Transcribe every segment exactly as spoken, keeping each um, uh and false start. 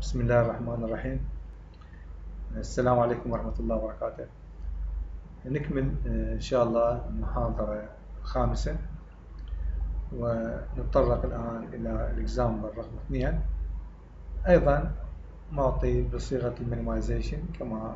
بسم الله الرحمن الرحيم. السلام عليكم ورحمة الله وبركاته. نكمل إن شاء الله المحاضرة الخامسة، ونتطرق الآن إلى الإكزامبل رقم اثنين، أيضا معطي بصيغة المينيمايزيشن كما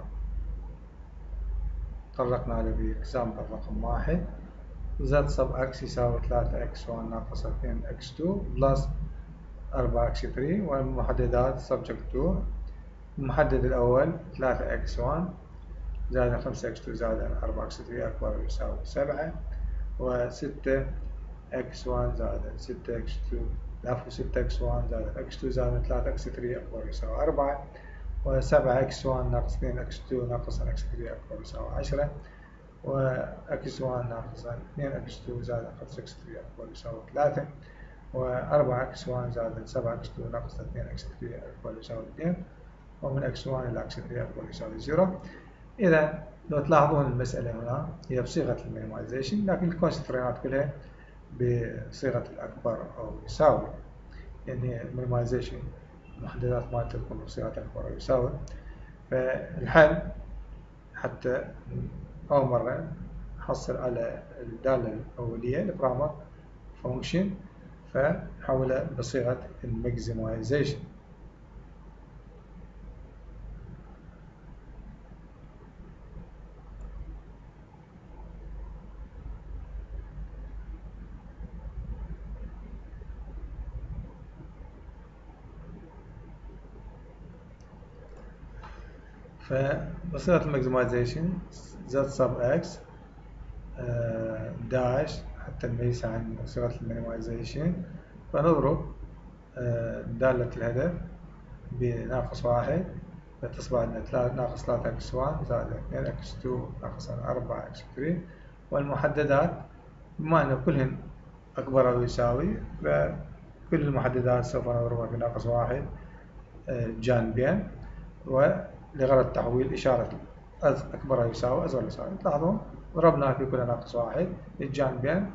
طرقنا له بإكزامبل رقم واحد. z sub x يساوي ثلاثة إكس واحد ناقص اثنين إكس اثنين بلس أربعة إكس ثلاثة، والمحددات subject to المحدد الأول ثلاثة إكس واحد زائد خمسة إكس اثنين زائد أربعة إكس ثلاثة أكبر يساوي سبعة، وستة إكس واحد زائد ستة إكس اثنين العفو ستة إكس واحد زائد إكس اثنين زائد ثلاثة إكس ثلاثة أكبر يساوي أربعة، وسبعة إكس واحد ناقص اثنين إكس اثنين ناقص إكس ثلاثة أكبر يساوي عشرة، وإكس واحد ناقص اثنين إكس اثنين زائد خمسة إكس ثلاثة أكبر يساوي ثلاثة، وأربعة إكس واحد زائد سبعة إكس اثنين ناقص اثنين إكس ثلاثة أكبر يساوي اثنين، ومن إكس واحد إلى إكس ثلاثة أكبر يساوي صفر. إذا لو تلاحظون المسألة هنا هي بصيغة المينيمايزيشن، لكن الكونسترينات كلها بصيغة الأكبر أو يساوي، يعني المينيمايزيشن المحددات ما تكون بصيغة أكبر أو يساوي. فالحل حتى أول مرة نحصل على الدالة الأولية البرامر فانكشن، فنحولها بصيغة الماكسمايزيشن. فبصيغة الماكسمايزيشن z sub x داش حتى نميز عن صيغة المينيمايزيشن، فنضرب دالة الهدف بناقص واحد، فتصبح عندنا ناقص ثلاثة إكس واحد زائد اثنين إكس اثنين ناقص أربعة إكس ثلاثة، والمحددات بما أن كلهن أكبر أو يساوي فكل المحددات سوف نضربها بناقص واحد جانبين، ولغرض تحويل إشارة أكبر أو يساوي أصغر أو يساوي. تلاحظون ضربنا في كل ناقص واحد للجانبين،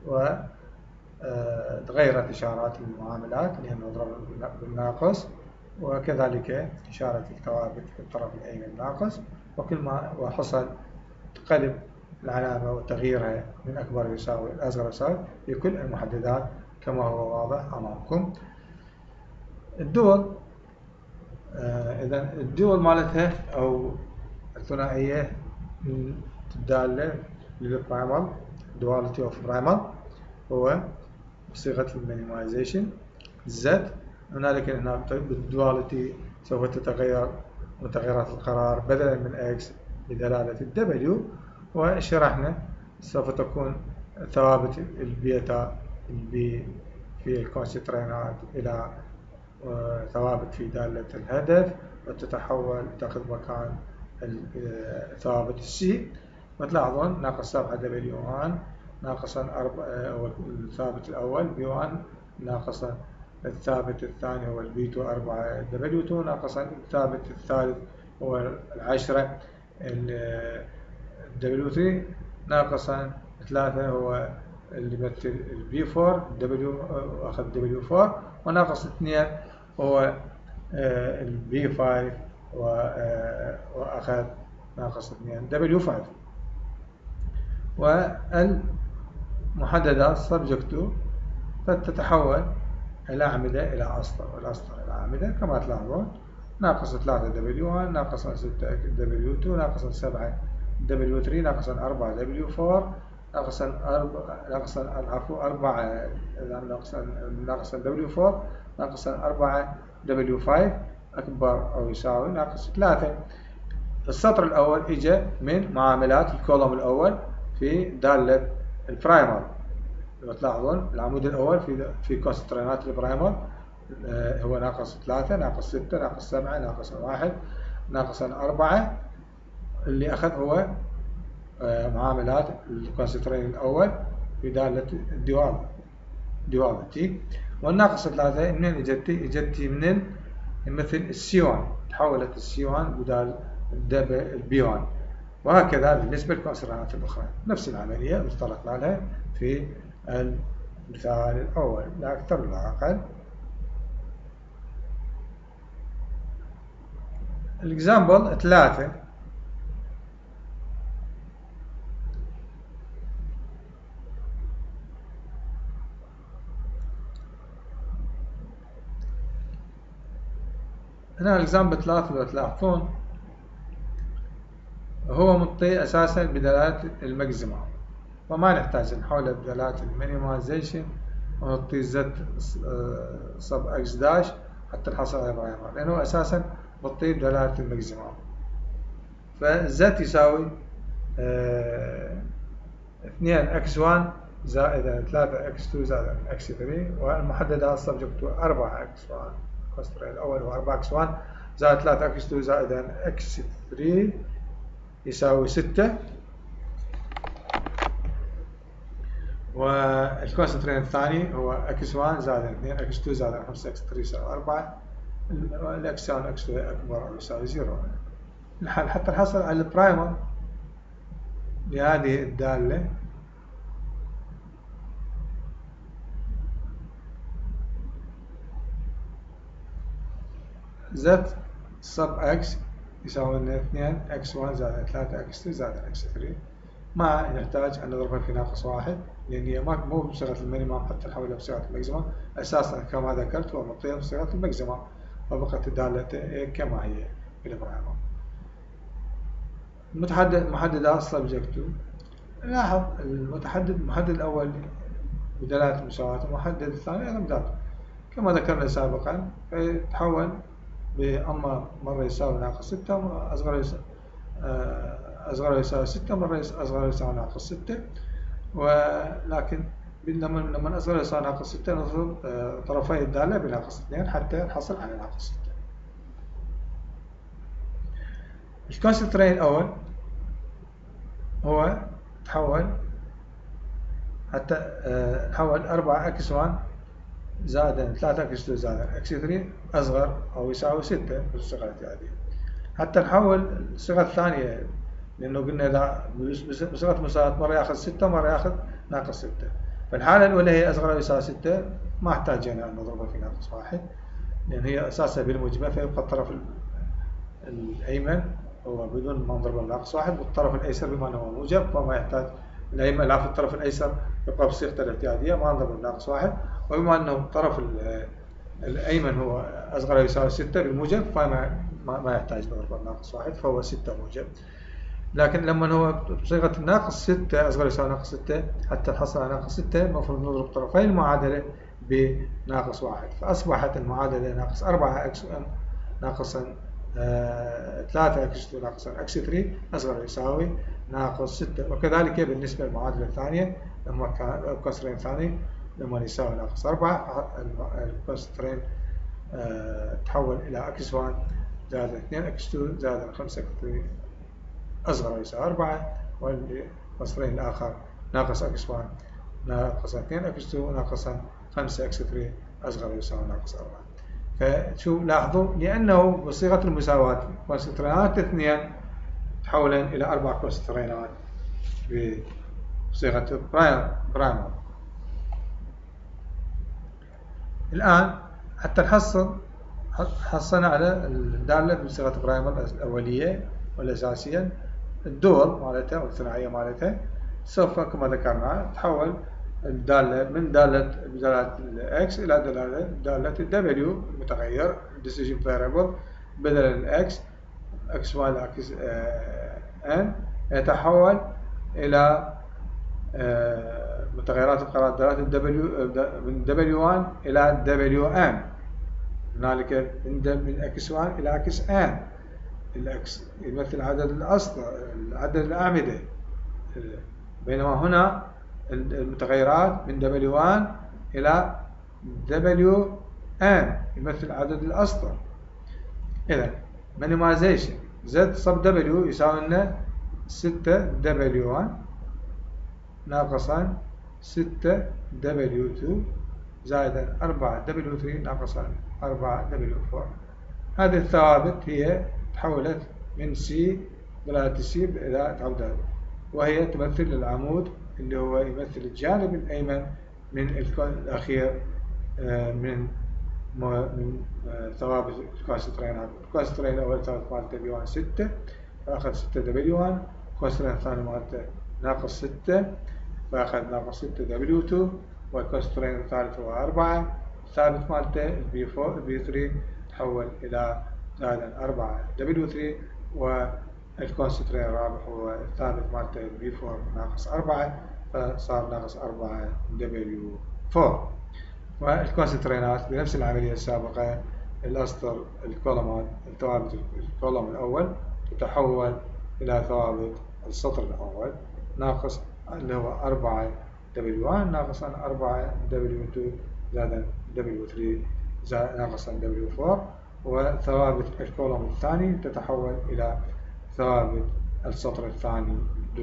وتغيرت إشارات المعاملات اللي هي نضرب بالناقص، وكذلك إشارة الثوابت في الطرف الأيمن ناقص، وكل ما وحصل تقلب العلامة وتغييرها من أكبر يساوي أصغر يساوي في كل المحددات كما هو واضح أمامكم. الدول آه إذا الدول مالتها أو الثنائية الدالة للبرايمال duality of primal هو بصيغة المينيمايزيشن z. هنالك هنا بالدواليتي سوف تتغير متغيرات القرار بدلا من x بدلالة الw، وشرحنا سوف تكون ثوابت البيتا البي في الكونسترينات إلى ثوابت في دالة الهدف، وتتحول تأخذ مكان ثوابت السي. وتلاحظون ناقص سبعة دبليو واحد ناقصا أربعة الثابت الأول بي واحد ناقصا الثابت الثاني هو البي اثنين أربعة دبليو اثنين ناقصا الثابت الثالث هو العشرة الدبليو ثلاثة ناقصا ثلاثة هو اللي يمثل البي أربعة دبليو أخذ دبليو أربعة، وناقص اثنين هو البي خمسة وأخذ ناقص اثنين دبليو خمسة. والمحددات subject to فتتحول الأعمدة إلى أسطر والأسطر إلى أعمدة كما تلاحظون، ناقص ثلاثة دبليو واحد ناقص ستة دبليو اثنين ناقص سبعة دبليو ثلاثة ناقص أربعة دبليو أربعة ناقص ناقص العفو أربعة ناقص ناقص دبليو أربعة ناقص أربعة دبليو خمسة أكبر أو يساوي ناقص ثلاثة. السطر الأول إجا من معاملات الكولوم الأول في دالة البرايمال. لو تلاحظون العمود الأول في في كونسترينات البرايمال هو ناقص ثلاثة ناقص ستة ناقص سبعة ناقص واحد ناقص أربعة، اللي أخذ هو معاملات الكونسترين الأول في دالة الدوال دوالتي. والناقص ثلاثة منين اجتي؟ اجتي من مثل السي واحد، تحولت السي واحد بدال البي واحد، وهكذا بالنسبة للكونسترينات الأخرى نفس العملية اللي طرقنا لها في المثال الأول لا أكثر ولا أقل. الإكزامبل ثلاثة. هنا الإكزامبل ثلاثة لو تلاحظون هو مطي أساسا بدلالات الماكسيمم، وما نحتاج نحولها بدلالات المينيمايزيشن ونعطي زد سب اكس داش حتى نحصل على برايمر، لأنه أساسا مطي بدلالة الماكسيمم. فزد يساوي اه اثنين اكس واحد زائد ثلاثة اكس اثنين زائد اكس ثلاثة، والمحددات سبجكت أربعة اكس واحد. الكونسترين الأول هو أربعة اكس واحد زائد ثلاثة اكس اثنين زائد اكس ثلاثة يساوي ستة، والكونسترين الثاني هو اكس واحد زائد اثنين اكس اثنين زائد خمسة اكس ثلاثة يساوي أربعة، الاكس يساوي اكس اثنين أكبر أو يساوي صفر. نحل حتى نحصل على البرايمر لهذه الدالة. زد سب اكس يساوي لنا اثنين اكس واحد زائد ثلاثة اكس اثنين زائد اكس ثلاثة، ما نحتاج أن نضربها في ناقص واحد لأن هي مو بصيغة المينيمم حتى نحولها بصيغة الماكسيمم. أساسا كما ذكرت هو مطية بصيغة الماكسيمم، وبقت الدالة كما هي بالبرايمر. المتحدد محددات سبجكت. لاحظ المتحدد المحدد الأول بدلالة المساواة، المحدد الثاني أيضا بدلالة كما ذكرنا سابقا، فيتحول بأما مرة يساوي ناقص ستة أصغر يساوي أصغر يساوي ستة، مرة أصغر يساوي ناقص ستة، ولكن لما لما أصغر يساوي ناقص ستة نضرب طرفي الدالة بناقص اثنين حتى نحصل على ناقص ستة. الكونسترين الأول هو تحول حتى نحول أربعة اكس واحد زائد ثلاثة اكس اثنين زائد اكس ثلاثة أصغر أو يساوي ستة بالصيغة هذه، حتى نحول الصيغة الثانية لأنه قلنا إذا بصيغة مساواة مرة يأخذ ستة مرة يأخذ ناقص ستة. فالحالة الأولى هي أصغر أو يساوي ستة، ما احتاجنا أن نضربها في ناقص واحد لأن هي أساسها بالموجبة، فيبقى الطرف الأيمن هو بدون ما نضربه بناقص واحد، والطرف الأيسر بما أنه موجب فما يحتاج الأيمن لا في الطرف الأيسر يبقى بصيغته الاعتيادية ما نضربه بناقص واحد، وبما أنه الطرف الأيمن هو أصغر أو يساوي ستة بالموجب فما ما يحتاج نضربه بناقص واحد فهو ستة موجب. لكن لما هو بصيغة الناقص ستة أصغر يساوي ناقص ستة، حتى نحصل على ناقص ستة المفروض نضرب طرفي المعادلة بناقص واحد، فأصبحت المعادلة ناقص أربعة اكس ناقصا آه ثلاثة اكس ناقصا اكس ثلاثة أصغر يساوي ناقص ستة. وكذلك بالنسبة للمعادلة الثانية لما كان الكونسترين الثاني لما يساوي ناقص أربعة الكونسترين آه تحول إلى اكس واحد زائد اثنين اكس اثنين زائد خمسة اكس ثلاثة أصغر يساوي أربعة، والمصدرين الآخر ناقص اكس واحد ناقص اثنين اكس اثنين ناقص خمسة اكس ثلاثة أصغر يساوي ناقص أربعة. فشو لاحظوا لأنه بصيغة المساواة كونسترينات اثنين تحولن إلى أربع كونسترينات بصيغة برايمر. الآن حتى نحصل حصلنا على الدالة بصيغة برايمر الأولية والأساسية، الدول مالتها والثنائية مالتها سوف كما ذكرنا تحول الدالة من دالة بدالة الإكس إلى دالة دالة الدبليو المتغير decision variable بدل الإكس إكس واحد إكس إن يتحول إلى متغيرات القراءة دالات الدبليو من دبليو واحد إلى دبليو إن، هنالك من إكس واحد إلى إكس إن، الإكس يمثل عدد الأسطر عدد الأعمدة، بينما هنا المتغيرات من دبليو واحد إلى دبليو إن يمثل عدد الأسطر. إذا minimization Z sub W يساوي لنا ستة دبليو واحد ناقصا ستة دبليو اثنين زائدا أربعة دبليو ثلاثة ناقصا أربعة دبليو أربعة. هذه الثوابت هي تحولت من سي دلالة سي إلى تعودات، وهي تمثل العمود اللي هو يمثل الجانب الأيمن من الكون الأخير من من ثوابت الكونسترين. الكونسترين الأول ثابت مالته بي واحد ستة، فأخذ ستة دبليو واحد. الكونسترين الثاني مالته ناقص ستة، فأخذ ناقص ستة دبليو اثنين. والكونسترين الثالث هو أربعة، الثابت مالته البي أربعة البي ثلاثة تحول إلى زائد أربعة دبليو ثلاثة. والكونسترين الرابع هو الثابت مالته البي أربعة ناقص أربعة، فصار ناقص أربعة دبليو أربعة. والكونسترينات بنفس العملية السابقة، الأسطر الكولومات ثوابت الكولوم الأول تتحول إلى ثوابت السطر الأول، ناقص اللي هو أربعة دبليو واحد ناقصا أربعة دبليو اثنين زائدا دبليو ثلاثة زائد ناقصا دبليو أربعة. وثوابت الكولوم الثاني تتحول إلى ثوابت السطر الثاني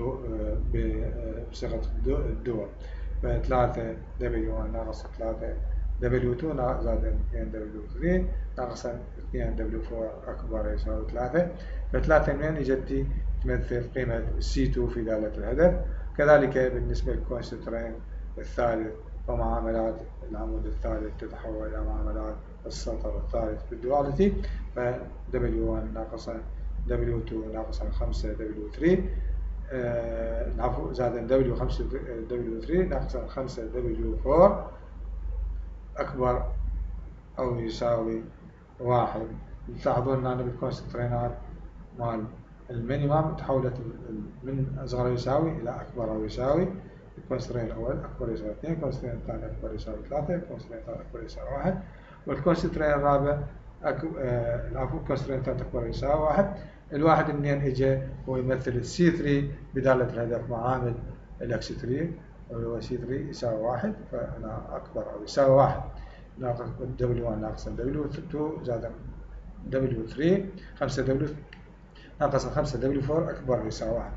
بصيغة الدول، ثلاثة دبليو واحد ناقص ثلاثة دبليو اثنين زائد اثنين دبليو ثلاثة ناقصا اثنين دبليو أربعة أكبر يساوي ثلاثة. فثلاثة منين اجت تمثل قيمة سي اثنين في دالة الهدف. كذلك بالنسبة للكونسترين الثالث ومعاملات العمود الثالث تتحول إلى معاملات السطر الثالث بالدواليتي، ف دبليو واحد ناقصا دبليو اثنين ناقصا خمسة دبليو ثلاثة العفو زائد دبليو خمسة دبليو ثلاثة ناقصا خمسة دبليو أربعة أكبر أو يساوي واحد. تلاحظون أن بالكونسترينات مال المينيمم تحولت من أصغر يساوي إلى أكبر أو يساوي. الكونسترين الأول أكبر يساوي اثنين، الكونسترين الثاني أكبر يساوي ثلاثة، الكونسترين الثالث أكبر يساوي واحد، والكونسترين الرابع العفو الكونسترين الثالث أكبر يساوي واحد. الواحد منين اجى؟ هو يمثل السي ثلاثة بدالة الهدف مع عامل الاكس ثلاثة، اللي هو سي ثلاثة يساوي واحد، فأنا أكبر أو يساوي واحد ناقص دبليو واحد ناقص دبليو اثنين زائد دبليو ثلاثة خمسة دبليو ناقص خمسة دبليو أربعة أكبر يساوي واحد.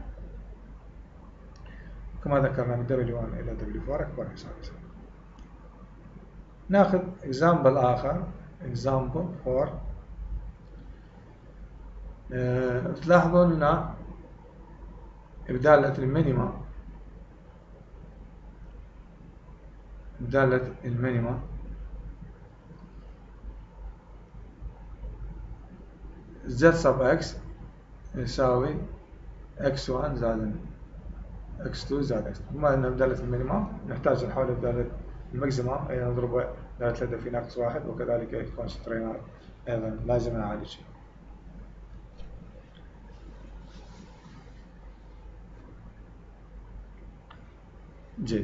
كما ذكرنا من دبليو واحد إلى دبليو أربعة أكبر يساوي واحد. ناخذ example آخر example أربعة. أه تلاحظون هنا بدالة المينيمم بدالة المينيمم z sub x يساوي x واحد زائد x اثنين زائد x. بما أن بدالة المينيمم نحتاج نحول بدالة الماكسيمم أي نضرب بدالة الهدف في ناقص واحد، وكذلك الكونسترينات أيضا لازم نعالج. جيد.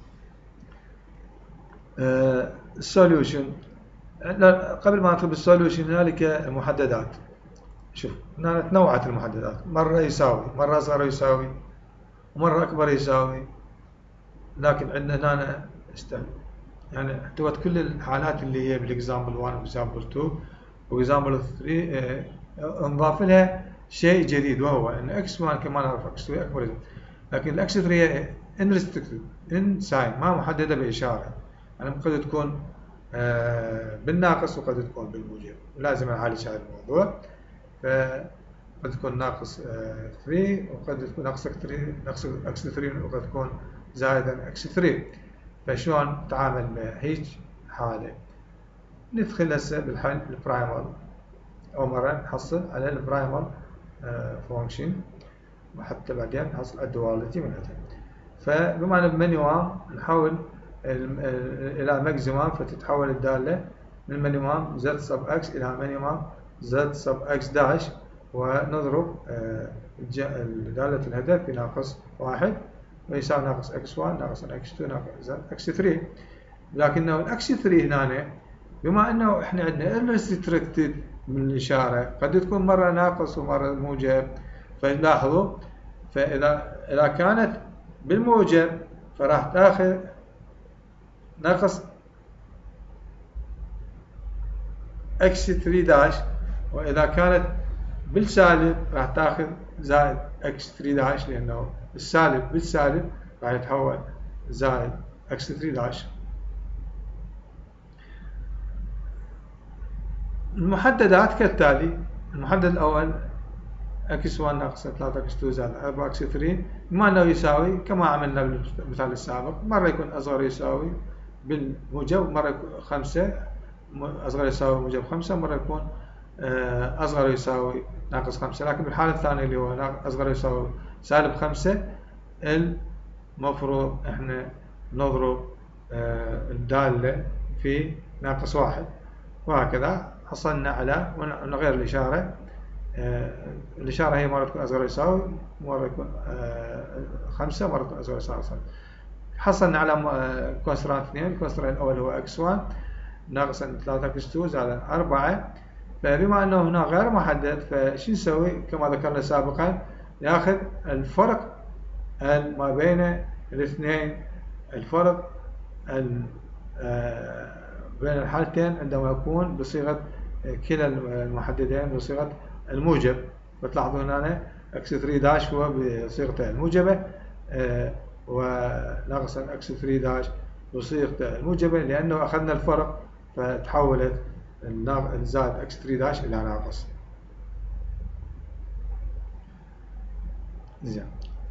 السوليوشن آه قبل ما ندخل بالسوليوشن هنالك محددات. شوف هنا تنوعت المحددات، مرة يساوي، مرة أصغر يساوي، ومرة أكبر يساوي، لكن عندنا هنا استنى يعني احتوت كل الحالات اللي هي بالاكزامبل واحد واكزامبل اثنين واكزامبل ثلاثة. اه انضاف لها شيء جديد، وهو ان اكس واحد كما نعرف اكس اثنين اكبر، لكن الاكس ثلاثة ان ريستريكتد ان ساين ما محدده باشاره، يعني قد تكون اه بالناقص وقد تكون بالموجب، ولازم نعالج هذا الموضوع. فقد تكون ناقص اه ثلاثة وقد تكون ناقص ثلاثة ناقص اكس ثلاثة وقد تكون زائدا اكس ثلاثة. فشلون نتعامل مع هيك حاله؟ ندخل هسه بالحل البرايمال، أو مرة نحصل على البرايمال فانكشن وحتى بعدين نحصل الدواليتي منها. فبما أن بمينيمم نحول إلى ماكسيمم، فتتحول الدالة من مينيمم z sub x إلى مينيمم z sub x داش، ونضرب دالة الهدف بناقص واحد ويساوي ناقص اكس واحد ناقص اكس اثنين ناقص اكس ثلاثة. لكنه الاكس ثلاثة هنا بما انه احنا عندنا ريستريكتد من الاشاره، قد تكون مره ناقص ومره موجب. فلاحظوا، فاذا اذا كانت بالموجب فراح تاخذ ناقص اكس ثلاثة داش، واذا كانت بالسالب راح تاخذ زائد اكس ثلاثة داش، لانه السالب بالسالب راح يتحول زائد اكس ثلاثة داش. المحددات كالتالي: المحدد الأول اكس واحد ناقص ثلاثة اكس اثنين زائد أربعة اكس ثلاثة، بما أنه يساوي كما عملنا بالمثال السابق، مرة يكون أصغر يساوي بالموجب، مرة يكون خمسة أصغر يساوي موجب خمسة، مرة يكون أصغر يساوي ناقص خمسة. لكن بالحالة الثانية اللي هو أصغر يساوي سالب خمسة، المفروض إحنا نضرب الدالة في ناقص واحد، وهكذا حصلنا على، ونغير الإشارة. الإشارة هي مرة تكون أصغر يساوي، مرة يكون خمسة، مرة تكون أصغر يساوي خمسة. حصلنا على كونسترانت اثنين. الكونسترانت الأول هو إكس واحد ناقص ثلاثة إكس اثنين زائد أربعة. فبما أنه هنا غير محدد، فشو نسوي؟ كما ذكرنا سابقا، ياخذ الفرق ما بين الاثنين، الفرق بين الحالتين عندما يكون بصيغة كلا المحددين بصيغة الموجب. فتلاحظون هنا إكس ثلاثة داش هو بصيغته الموجبة، وناقص إكس ثلاثة داش بصيغته الموجبة، لأنه أخذنا الفرق فتحولت الزائد إكس ثلاثة داش إلى ناقص. زين،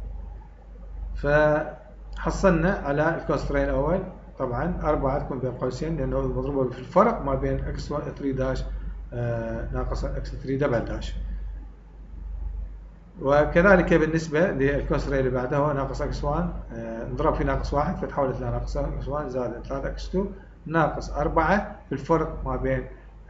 فحصلنا على الكونسترين الأول. طبعا أربعة تكون بين قوسين لأنه مضروبة في الفرق ما بين إكس ثلاثة داش ناقص إكس ثلاثة دبل داش. وكذلك بالنسبة للكونسترين اللي بعده هو ناقص إكس واحد، نضرب في ناقص واحد فتحولت إلى ناقص إكس واحد زائد ثلاثة إكس اثنين ناقص أربعة في الفرق ما بين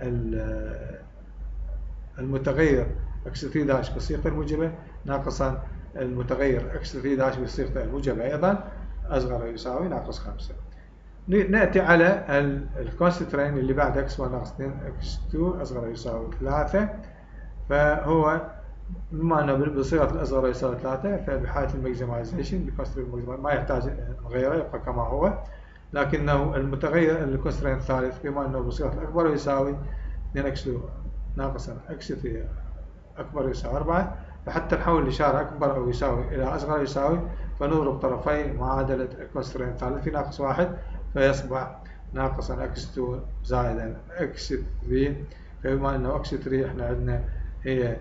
المتغير إكس ثلاثة داش بصيغته الموجبة ناقصا المتغير إكس ثلاثة داش بصيغته الموجبة أيضا أصغر يساوي ناقص خمسة. نأتي على الكونسترين اللي بعد إكس واحد ناقص اثنين إكس اثنين أصغر يساوي ثلاثة. فهو بما أنه بصيغة الأصغر يساوي ثلاثة، فبحالة الماكسمايزيشن الكونسترين ما يحتاج نغيره، يبقى كما هو. لكنه المتغير الكونسترين الثالث بما أنه بصيغة الأكبر يساوي اثنين إكس اثنين ناقصا إكس ثلاثة أكبر يساوي أربعة. فحتى نحول الإشارة أكبر أو يساوي إلى أصغر يساوي، فنضرب طرفي معادلة الكونسترين الثالث في ناقص واحد، فيصبح ناقصا إكس اثنين زائدا إكس ثلاثة. فبما أنه إكس ثلاثة إحنا عندنا هي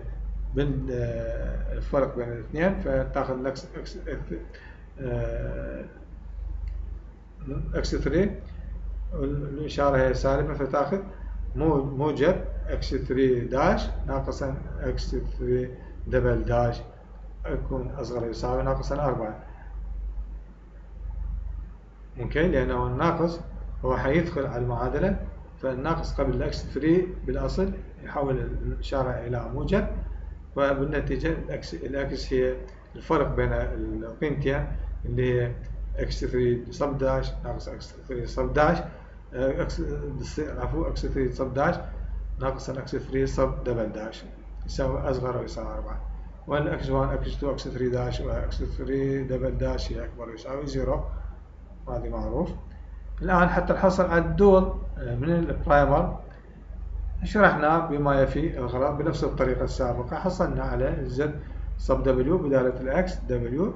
الفرق بين الاثنين، فتأخذ إكس إكس ثلاثة الإشارة هي سالبة، فتأخذ موجب إكس ثلاثة داش ناقصا إكس ثلاثة دبل داش يكون أصغر يساوي ناقصا أربعة. ممكن لأنه الناقص هو حيدخل على المعادلة، فالناقص قبل إكس ثلاثة بالأصل يحول الإشارة إلى موجب، وبالنتيجة الأكس, الأكس هي الفرق بين القيمتين اللي هي إكس ثلاثة صب داش ناقص إكس ثلاثة صب داش إكس عفوا إكس ثلاثة صب داش ناقص إكس ثلاثة صب دبل داش يساوي أصغر ويساوي أربعة. وأن إكس واحد إكس اثنين إكس ثلاثة داش وإكس ثلاثة دبل داش هي أكبر ويساوي صفر، هذا معروف. الآن حتى نحصل على الدور من البرايمر شرحنا بما يفي الغرض بنفس الطريقة السابقة. حصلنا على زد صب دبليو بدالة الإكس دبليو،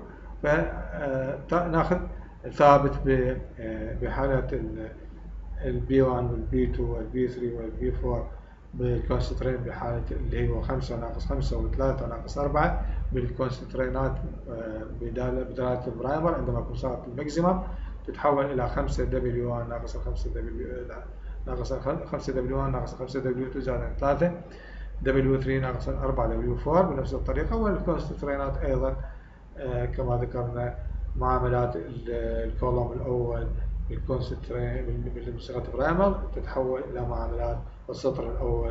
فناخذ ثابت بحالة البي واحد والبي اثنين والبي ثلاثة والبي أربعة بالكونسترين بحالة اللي هو خمسة ناقص خمسة وثلاثة ناقص أربعة بالكونسترينات بدالة بدالة البرايمر. عندما يكون صارت الماكسيمم تتحول إلى خمسة دبليو واحد ناقص خمسة دبليو ناقص خمسة دبليو واحد ناقص خمسة دبليو اثنين زائد ثلاثة دبليو ثلاثة ناقص أربعة دبليو أربعة بنفس الطريقة. والكونسترينات أيضا آه كما ذكرنا معاملات الكولوم الأول بالكونسترين بصيغة برايمر تتحول إلى معاملات السطر الأول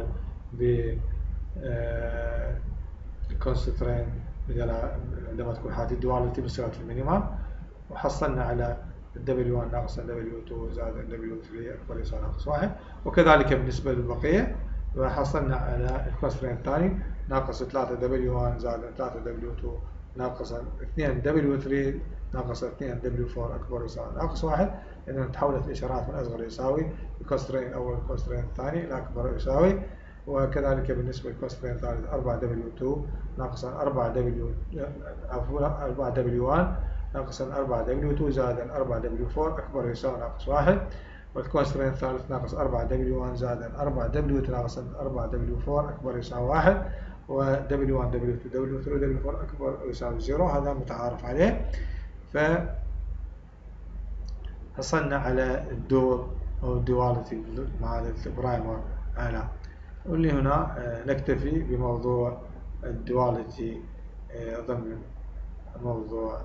بالكونسترين عندما تكون حالة الدواليتي بصيغة المينيمم. وحصلنا على دبليو واحد ناقص دبليو اثنين زائد دبليو ثلاثة أكبر يساوي ناقص واحد. وكذلك بالنسبة للبقية وحصلنا على الكونسترين الثاني ناقص ثلاثة دبليو واحد زائد ثلاثة دبليو اثنين ناقص اثنين دبليو ثلاثة ناقص اثنين دبليو أربعة أكبر يساوي ناقص واحد، لأن تحولت الإشارات من أصغر يساوي الكونسترين الأول والكونسترين الثاني إلى أكبر يساوي. وكذلك بالنسبة للكونسترين الثالث أربعة دبليو اثنين ناقص أربعة دبليو عفوا أربعة دبليو واحد ناقص أربعة دبليو اثنين زائد أربعة دبليو أربعة أكبر يساوي ناقص واحد. والكونسترين الثالث ناقص أربعة دبليو واحد زائد أربعة دبليو اثنين ناقص أربعة دبليو أربعة أكبر يساوي واحد. و دبليو واحد دبليو اثنين دبليو ثلاثة دبليو أربعة أكبر يساوي صفر، هذا متعارف عليه. ف حصلنا على الدور أو duality مع البرايمر أعلى. واللي هنا نكتفي بموضوع الدواليتي ضمن موضوع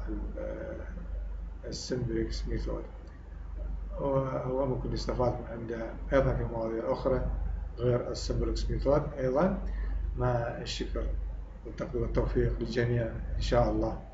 السمبلكس ميثود، وممكن يستفاد من عنده أيضا في مواضيع أخرى غير السمبلكس ميثود أيضا. مع الشكر والتقدير والتوفيق للجميع إن شاء الله.